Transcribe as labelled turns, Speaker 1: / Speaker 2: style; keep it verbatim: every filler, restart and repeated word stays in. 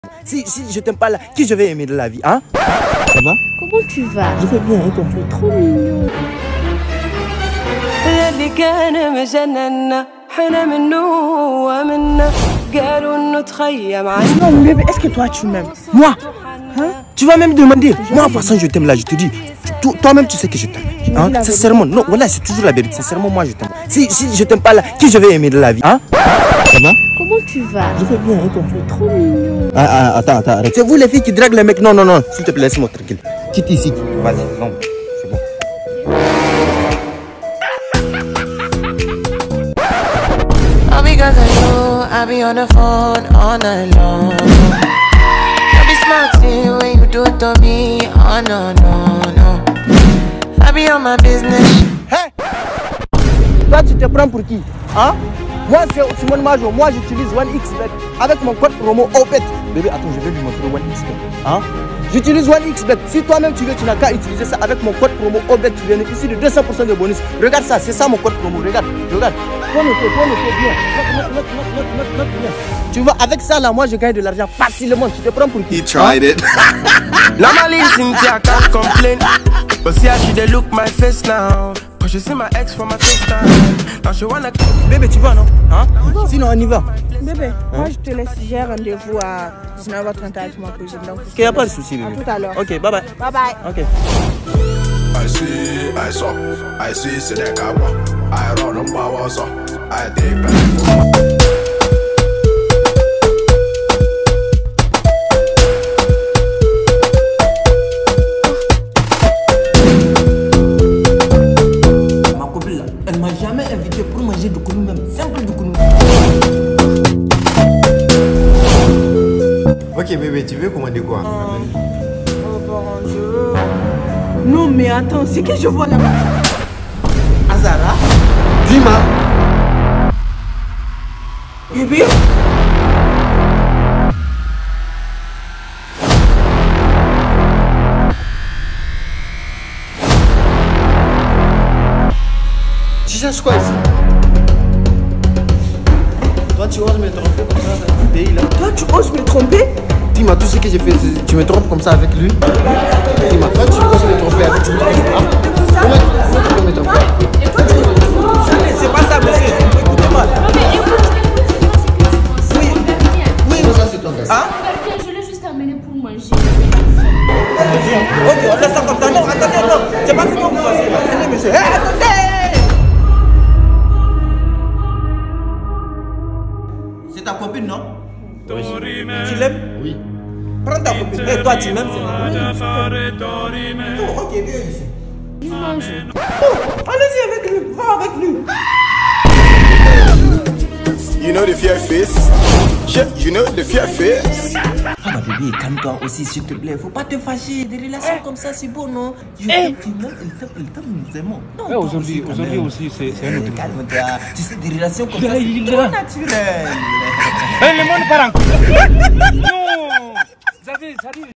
Speaker 1: Si, si je t'aime pas là, qui je vais aimer de la vie, hein? Ça va?
Speaker 2: Comment tu vas?
Speaker 1: Je vais bien, et toi?
Speaker 2: Tu es trop mignon. Non bébé, est-ce que toi tu m'aimes?
Speaker 1: Moi? Hein? Tu vas même demander. Moi, de toute façon, je t'aime là, je te dis. Toi-même, tu sais que je t'aime. Hein? Sincèrement, non, voilà, c'est toujours la vérité. Sincèrement, moi, je t'aime. Si, si je t'aime pas là, qui je vais aimer de la vie, hein? Ça va?
Speaker 2: Comment tu vas?
Speaker 1: Je vais bien, et toi?
Speaker 2: Tu es trop mignon.
Speaker 1: Ah, ah, attends, attends, arrête. C'est vous les filles qui draguent les mecs. Non, non, non, s'il te plaît, laisse-moi tranquille. Quitte ici. Vas-y, non, c'est bon.
Speaker 3: All because of you, I be on the phone all night long. I be smarting when you do it to me. Oh no, no, no. I be on my business.
Speaker 1: Hey! Toi, tu te prends pour qui? Hein? Moi, c'est Simone Majo. Moi, j'utilise one X Bet avec mon code promo O B E T. Bébé, attends, je vais lui montrer one X Bet. Hein? J'utilise one X Bet. Si toi-même tu veux, tu n'as qu'à utiliser ça avec mon code promo O B E T. Tu bénéficies de deux cents pour cent de bonus. Regarde ça, c'est ça mon code promo. Regarde, regarde. Toi, noter, toi, noter bien. Note, note, note, note, note, note bien. Tu vois, avec ça là, moi, je gagne de l'argent facilement. Tu te prends pour qui?
Speaker 4: He tried it.
Speaker 5: Normally, Cynthia can't complain, but see how she dey look my face now. Cause she see my ex from my FaceTime. Now she wanna.
Speaker 1: Bébé, tu vas non? Hein? Sinon, on y va.
Speaker 2: Bébé, hein? Moi je te laisse, j'ai rendez-vous à dix-neuf heures trente avec ma cousine. Donc,
Speaker 1: ok, y a pas de souci, bébé.
Speaker 2: À tout à l'heure.
Speaker 1: Ok, bye bye.
Speaker 2: Bye bye.
Speaker 1: Ok.
Speaker 4: I see, I saw, I see, c'est des cabas. I run on power, so I take back.
Speaker 1: Elle m'a jamais invité pour manger du konou, même simple du konou.
Speaker 4: Ok bébé, tu veux commander quoi?
Speaker 2: Oh, oh bon Dieu. Non mais attends, c'est que je vois là-bas.
Speaker 1: Azara? Dima?
Speaker 2: Bébé?
Speaker 1: Tu cherches quoi ici? Toi tu oses me tromper comme ça dans ce pays là?
Speaker 2: Toi tu oses me tromper?
Speaker 1: Dis-moi tout ce que j'ai fait, tu me trompes comme ça avec lui? Dis-moi, toi tu oses me tromper avec lui? Hein? Comment tu peux me tromper? C'est pas ça monsieur, écoutez-moi. Oui, oui, ça c'est ton gars. Hein?
Speaker 2: Je l'ai juste amené pour manger.
Speaker 1: Ok, on laisse ça comme ça. Non, attendez, non, c'est pas comment vous passez. Attendez monsieur, hey, attendez! C'est ta copine, non? Oui. Tu l'aimes? Oui. Prends ta copine. Et toi, tu m'aimes? Oh, ok, viens ici.
Speaker 2: Il mange.
Speaker 1: Oh, allez-y avec lui. Va avec lui.
Speaker 4: You know the fear face? Shit, you know the fear face?
Speaker 1: Ah, ma bébé, calme-toi aussi, s'il te plaît. Faut pas te fâcher. Des relations comme ça, c'est beau, non? Je t'aime, tu m'aimes, elle t'aime, elle t'aime, nous aimons. Non,
Speaker 6: aujourd'hui, aujourd'hui aussi, c'est un autre.
Speaker 1: Calme-toi. Tu sais, des relations comme ça, c'est trop naturel.
Speaker 6: Le monde part en couille. Non! Ça dit, ça dit.